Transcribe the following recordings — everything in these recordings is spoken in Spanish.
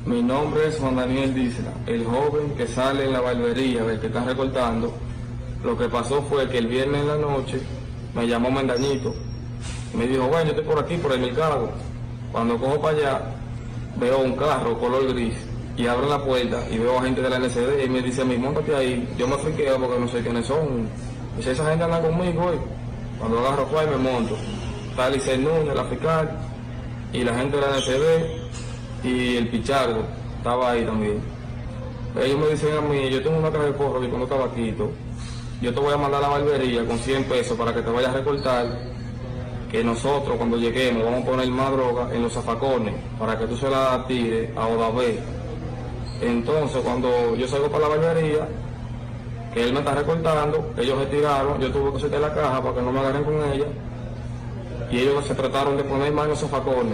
Mi nombre es Juan Daniel Dísela, el joven que sale en la barbería, el que está recortando. Lo que pasó fue que el viernes en la noche me llamó Mendañito. Me dijo, bueno, yo estoy por aquí, por el mercado. Cuando cojo para allá, veo un carro color gris y abro la puerta y veo a gente de la NCD y me dice a mí, móntate ahí. Yo me friqueo porque no sé quiénes son. Y dice, esa gente anda conmigo hoy. Cuando agarro pues me monto. Está Licey Núñez, la fiscal, y la gente de la NCD. Y el Pichardo estaba ahí también. Ellos me dicen a mí, yo tengo una caja de porro y con unos tabaquitos, yo te voy a mandar a la barbería con 100 pesos para que te vayas a recortar, que nosotros cuando lleguemos vamos a poner más droga en los zafacones para que tú se la tires a Odabé. Entonces cuando yo salgo para la barbería, que él me está recortando, ellos se tiraron, yo tuve que sacar la caja para que no me agarren con ella, y ellos se trataron de poner más en los zafacones.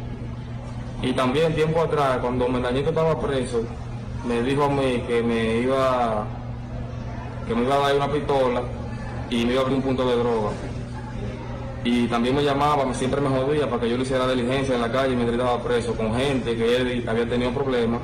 Y también tiempo atrás, cuando Mendañito estaba preso, me dijo a mí que me iba a dar una pistola y me iba a abrir un punto de droga. Y también me llamaba, siempre me jodía para que yo le hiciera diligencia en la calle mientras estaba preso con gente que él había tenido problemas.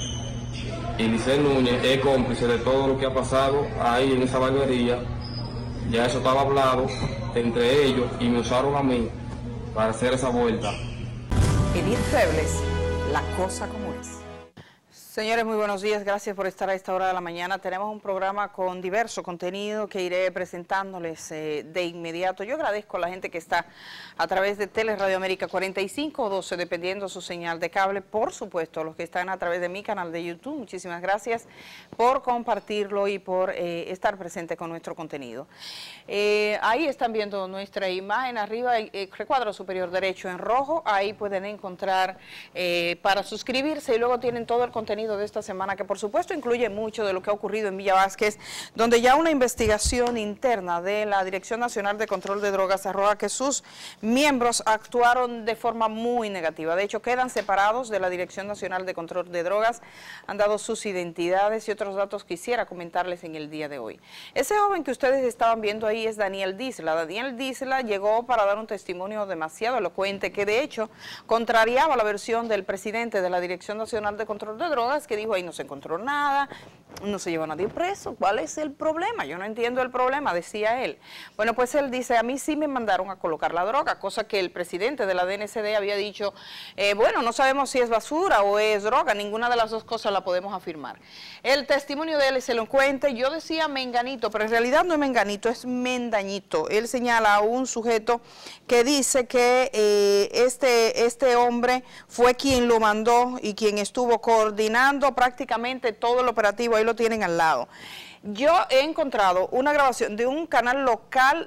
Y Licey Núñez es cómplice de todo lo que ha pasado ahí en esa barbería. Ya eso estaba hablado entre ellos y me usaron a mí para hacer esa vuelta. Edith Febles, la cosa como es. Señores, muy buenos días, gracias por estar a esta hora de la mañana. Tenemos un programa con diverso contenido que iré presentándoles de inmediato. Yo agradezco a la gente que está a través de Teleradio América 45 o 12, dependiendo su señal de cable. Por supuesto, los que están a través de mi canal de YouTube, muchísimas gracias por compartirlo y por estar presente con nuestro contenido. Ahí están viendo nuestra imagen, arriba el recuadro superior derecho en rojo, ahí pueden encontrar para suscribirse y luego tienen todo el contenido de esta semana, que por supuesto incluye mucho de lo que ha ocurrido en Villa Vázquez, donde ya una investigación interna de la Dirección Nacional de Control de Drogas arroja que sus miembros actuaron de forma muy negativa. De hecho, quedan separados de la Dirección Nacional de Control de Drogas, han dado sus identidades y otros datos que quisiera comentarles en el día de hoy. Ese joven que ustedes estaban viendo ahí es Daniel Dísela. Daniel Dísela llegó para dar un testimonio demasiado elocuente, que de hecho contrariaba la versión del presidente de la Dirección Nacional de Control de Drogas, que dijo ahí no se encontró nada, no se llevó a nadie preso. ¿Cuál es el problema? Yo no entiendo el problema, decía él. Bueno, pues él dice, a mí sí me mandaron a colocar la droga, cosa que el presidente de la DNCD había dicho, bueno, no sabemos si es basura o es droga, ninguna de las dos cosas la podemos afirmar. El testimonio de él es elocuente. Yo decía Menganito, pero en realidad no es Menganito, es Mendañito. Él señala a un sujeto que dice que este hombre fue quien lo mandó y quien estuvo coordinando prácticamente todo el operativo. Ahí lo tienen al lado. Yo he encontrado una grabación de un canal local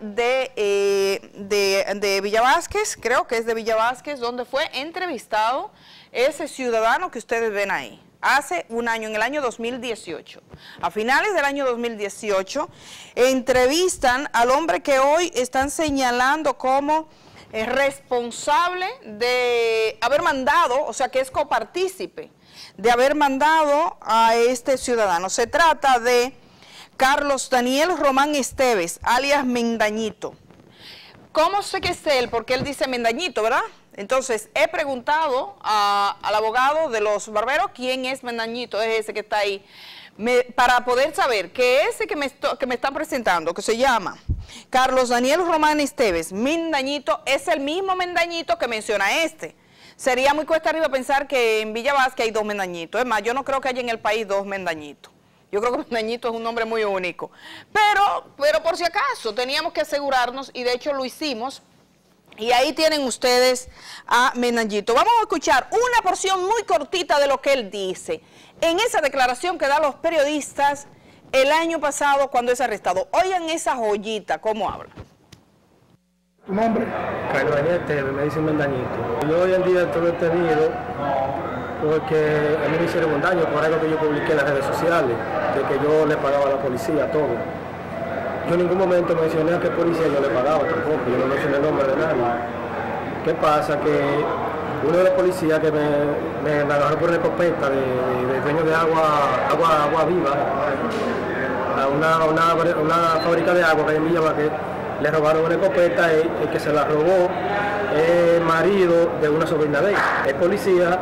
de Villa Vázquez, creo que es de Villa Vázquez, donde fue entrevistado ese ciudadano que ustedes ven ahí. Hace un año, en el año 2018. A finales del año 2018, entrevistan al hombre que hoy están señalando como responsable de haber mandado, o sea que es copartícipe, de haber mandado a este ciudadano. Se trata de Carlos Daniel Román Esteves, alias Mendañito. ¿Cómo sé que es él? Porque él dice Mendañito, ¿verdad? Entonces, he preguntado al abogado de los barberos quién es Mendañito, es ese que está ahí, para poder saber que ese que me están presentando, que se llama Carlos Daniel Román Esteves, Mendañito, es el mismo Mendañito que menciona este. Sería muy cuesta arriba pensar que en Villa Vázquez hay dos Mendañitos. Es más, yo no creo que haya en el país dos Mendañitos. Yo creo que Mendañito es un nombre muy único. Pero por si acaso, teníamos que asegurarnos, y de hecho lo hicimos. Y ahí tienen ustedes a Mendañito. Vamos a escuchar una porción muy cortita de lo que él dice en esa declaración que da a los periodistas el año pasado cuando es arrestado. Oigan esa joyita, cómo habla. ¿Tu nombre? Carlos Daniel Esteves, me dicen Mendañito. Yo hoy en día estoy detenido porque a mí me hicieron un daño por algo que yo publiqué en las redes sociales, de que yo le pagaba a la policía todo. Yo en ningún momento mencioné a qué policía yo le pagaba tampoco, yo no mencioné el nombre de nadie. ¿Qué pasa? Que uno de los policías que me agarró por una escopeta de dueño de agua viva, a una fábrica de agua que hay en Villa Vázquez, le robaron una escopeta, el que se la robó es marido de una sobrina de él. El policía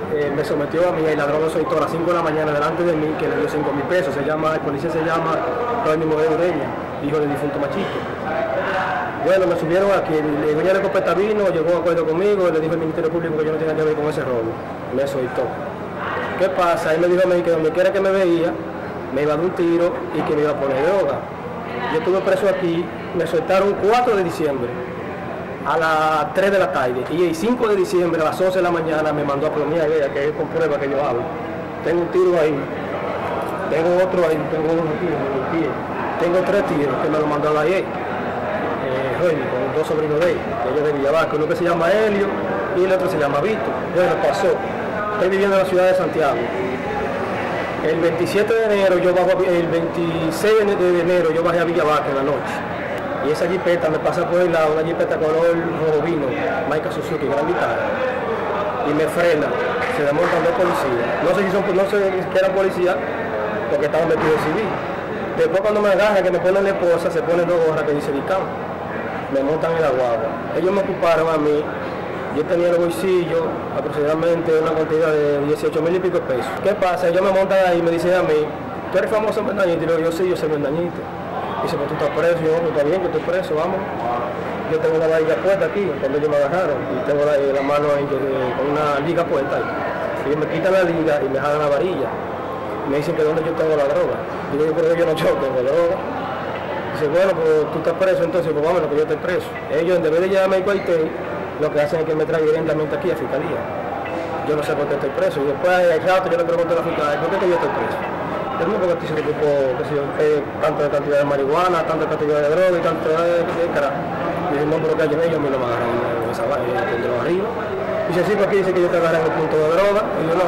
me sometió a mí y la droga soltó a las 5 de la mañana delante de mí, que le dio 5.000 pesos. El policía se llama Rodney Moreno Ureña, hijo del difunto Machito. Bueno, me subieron aquí, el dueño de Copeta vino, llegó a acuerdo conmigo, le dijo al Ministerio Público que yo no tenía que ver con ese robo. Me soltó. ¿Qué pasa? Él me dijo a mí que donde quiera que me veía, me iba a dar un tiro y que me iba a poner droga. Yo estuve preso aquí, me soltaron 4 de diciembre a las 3 de la tarde y el 5 de diciembre a las 11 de la mañana me mandó a plomear, que es con prueba que yo hablo. Tengo un tiro ahí, tengo otro ahí, tengo uno aquí en el pie, tengo 3 tiros que me lo mandó a ayer, con 2 sobrinos de él, ellos de Villavasco, uno que se llama Helio y el otro se llama Víctor. Bueno, pasó, estoy viviendo en la ciudad de Santiago. El 27 de enero, el 26 de enero yo bajé a Villavasco en la noche. Y esa jipeta me pasa por el lado, una jipeta color rojo vino, Maika Suzuki, gran guitarra. Y me frena, se desmontan 2 policías. No sé si eran policías, porque estaban metidos en civil. Después cuando me agarran, que me ponen la esposa, se ponen 2 gorras que dice DICAM. Me montan en la guagua. Ellos me ocuparon a mí. Yo tenía en el bolsillo aproximadamente una cantidad de 18.000 y pico pesos. ¿Qué pasa? Ellos me montan ahí y me dicen a mí, ¿tú eres famoso en Mendañito? Y yo digo, sí, yo soy Mendañito. Dice, pues tú estás preso. Y yo, pues está bien que estoy preso, vamos. Yo tengo una varilla puesta aquí, cuando ellos me agarraron, y tengo la mano ahí con una liga puesta ahí. Ellos me quitan la liga y me jalan la varilla. Me dicen que dónde yo tengo la droga. Digo, yo creo que yo no tengo droga. Dice, bueno, pues tú estás preso, entonces pues vámonos, que yo estoy preso. Ellos, en vez de llevarme al cuartel, lo que hacen es que me traigan directamente aquí a Fiscalía. Yo no sé por qué estoy preso. Y después, al rato, yo le pregunto a la Fiscalía, ¿por qué yo estoy preso? Yo no porque dice que tipo, tanto de cantidad de marihuana, tanta cantidad de droga y tanto de carajo. Y dice, no, pero que ellos a mí no me agarran en esa vaina, arriba. Dice, sí, porque dice que yo te agarran en el punto de droga. Y yo no,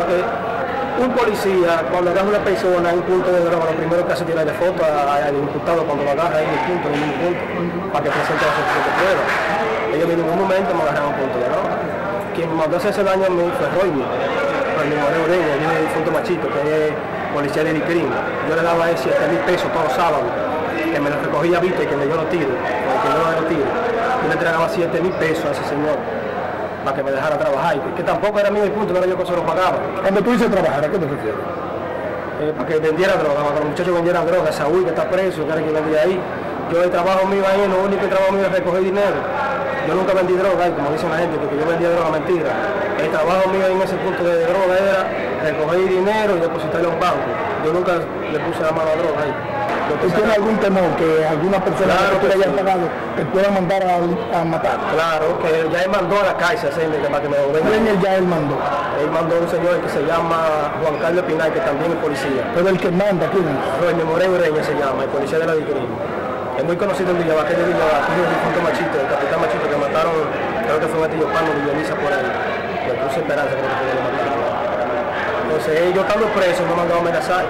un policía, cuando agarra a una persona en un punto de droga, lo primero que hace es tirarle foto al imputado cuando lo agarra en el punto, para que presente la suficiente prueba. Ellos en ningún momento me agarraron un punto de droga. Quien me mandó a hacer ese daño a mí fue Rodney Moreno Ureña, el hijo del difunto Machito, que es policía de DICRIM. Yo le daba a él 7.000 pesos todos los sábados, que me lo recogía a Vito y que me dio los tiros, porque yo no los tiro. Yo le entregaba 7.000 pesos a ese señor para que me dejara trabajar, y que tampoco era mío el punto, no era yo que se lo pagaba. Cuando tú dices trabajar, ¿a qué te refieres? Para que vendiera droga, para que los muchachos vendieran droga. Saúl, que está preso, que era quien vendía ahí. Yo el trabajo mío ahí, lo único que trabajo mío es recoger dinero. Yo nunca vendí droga ahí, como dicen la gente, porque yo vendía droga, mentira. El trabajo mío en ese punto de droga era recoger dinero y depositarle a un banco. Yo nunca le puse la mano a droga ahí. ¿Tú tienes algún temor que alguna persona que tú le hayas pagado te pueda mandar a matar? Claro, que ya él mandó a la cárcel para que me lo venga. ¿Quién ya él mandó? Él mandó a un señor que se llama Juan Carlos Pinay, que también es policía. Pero el que manda, ¿quién es? Rodney Moreno Ureña se llama, el policía de la DICRIM. Es muy conocido en Villavasco, de Villavasco, el difunto Machito, el capitán Machito, que mataron, creo que fue un Matillo Pano de Violisa por ahí, de Cruz Esperanza, creo que lo mataron. Entonces, ellos estando presos, me mandaron a amenazar,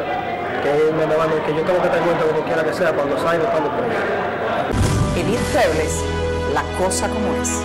que yo tengo que tener cuenta como quiera que sea, cuando salga estando preso. Edith Febles, la cosa como es.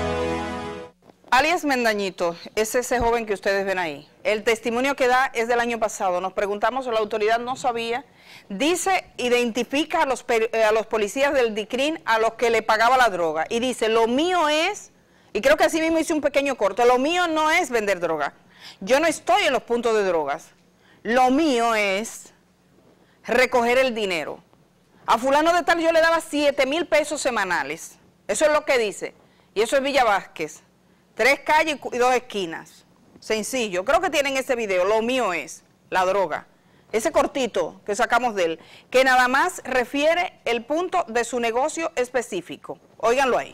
Alias Mendañito es ese joven que ustedes ven ahí. El testimonio que da es del año pasado. Nos preguntamos si la autoridad no sabía. Dice, identifica a los policías del DICRIM a los que le pagaba la droga. Y dice, lo mío es, y creo que así mismo hice un pequeño corte, lo mío no es vender droga. Yo no estoy en los puntos de drogas. Lo mío es recoger el dinero. A fulano de tal yo le daba 7.000 pesos semanales. Eso es lo que dice. Y eso es Villa Vázquez. 3 calles y 2 esquinas. Sencillo. Creo que tienen ese video. Lo mío es la droga. Ese cortito que sacamos de él, que nada más refiere el punto de su negocio específico. Óiganlo ahí.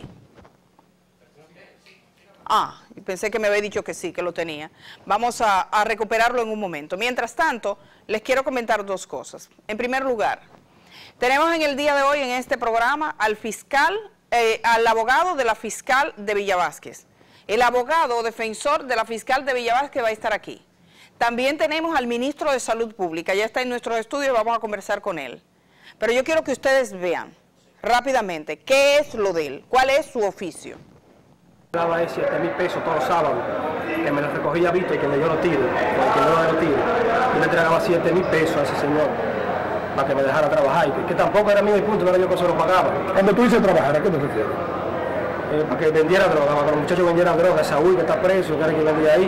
Ah, pensé que me había dicho que sí, que lo tenía. Vamos a recuperarlo en un momento. Mientras tanto, les quiero comentar 2 cosas. En primer lugar, tenemos en el día de hoy en este programa al fiscal, al abogado de la fiscal de Villa Vázquez. El abogado defensor de la fiscal de Villa Vázquez va a estar aquí. También tenemos al ministro de Salud Pública, ya está en nuestros estudios, vamos a conversar con él. Pero yo quiero que ustedes vean rápidamente qué es lo de él, cuál es su oficio. Daba 7.000 pesos todos los sábados, que me los recogía Vito y que me dio los tiros, porque no los tiros. Yo le entregaba 7.000 pesos a ese señor para que me dejara trabajar, que tampoco era mío el punto, no era yo que se lo pagaba. Cuando tú dices trabajar, ¿a qué te refieres? Para que vendiera droga, para que los muchachos vendieran droga. Saúl, que está preso, que era quien vendía ahí.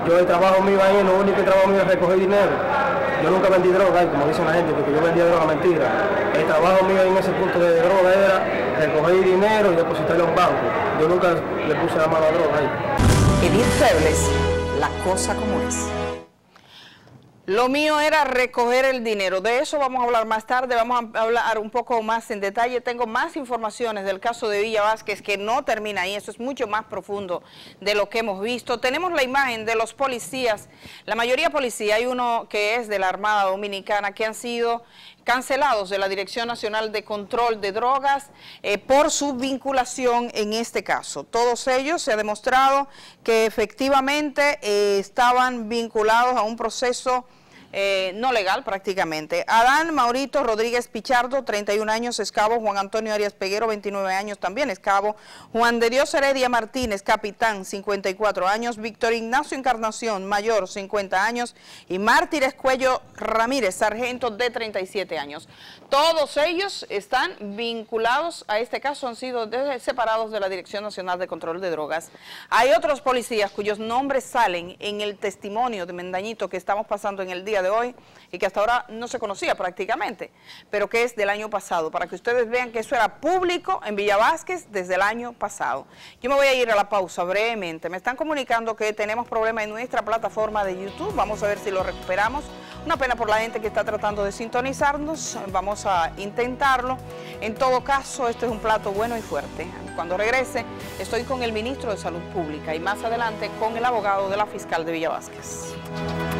Yo el trabajo mío ahí, lo único que trabajo mío es recoger dinero. Yo nunca vendí droga, como dicen la gente, porque yo vendía droga mentira. El trabajo mío en ese punto de droga era recoger dinero y depositarlo a un banco. Yo nunca le puse la mano a droga ahí. Edith Febles, la cosa como es. Lo mío era recoger el dinero. De eso vamos a hablar más tarde, vamos a hablar un poco más en detalle. Tengo más informaciones del caso de Villa Vázquez que no termina ahí, eso es mucho más profundo de lo que hemos visto. Tenemos la imagen de los policías, la mayoría policía, hay uno que es de la Armada Dominicana que han sido cancelados de la Dirección Nacional de Control de Drogas por su vinculación en este caso. Todos ellos se ha demostrado que efectivamente estaban vinculados a un proceso no legal prácticamente. Adán Maurito Rodríguez Pichardo, 31 años, es cabo. Juan Antonio Arias Peguero, 29 años, también es cabo. Juan de Dios Heredia Martínez, capitán, 54 años. Víctor Ignacio Encarnación, mayor, 50 años. Y Mártires Cuello Ramírez, sargento, de 37 años. Todos ellos están vinculados a este caso, han sido separados de la Dirección Nacional de Control de Drogas. Hay otros policías cuyos nombres salen en el testimonio de Mendañito que estamos pasando en el día de hoy y que hasta ahora no se conocía prácticamente, pero que es del año pasado, para que ustedes vean que eso era público en Villa Vázquez desde el año pasado. Yo me voy a ir a la pausa brevemente. Me están comunicando que tenemos problemas en nuestra plataforma de YouTube, vamos a ver si lo recuperamos. Una pena por la gente que está tratando de sintonizarnos, vamos a intentarlo. En todo caso, este es un plato bueno y fuerte. Cuando regrese, estoy con el ministro de Salud Pública y más adelante con el abogado de la fiscal de Villa Vázquez.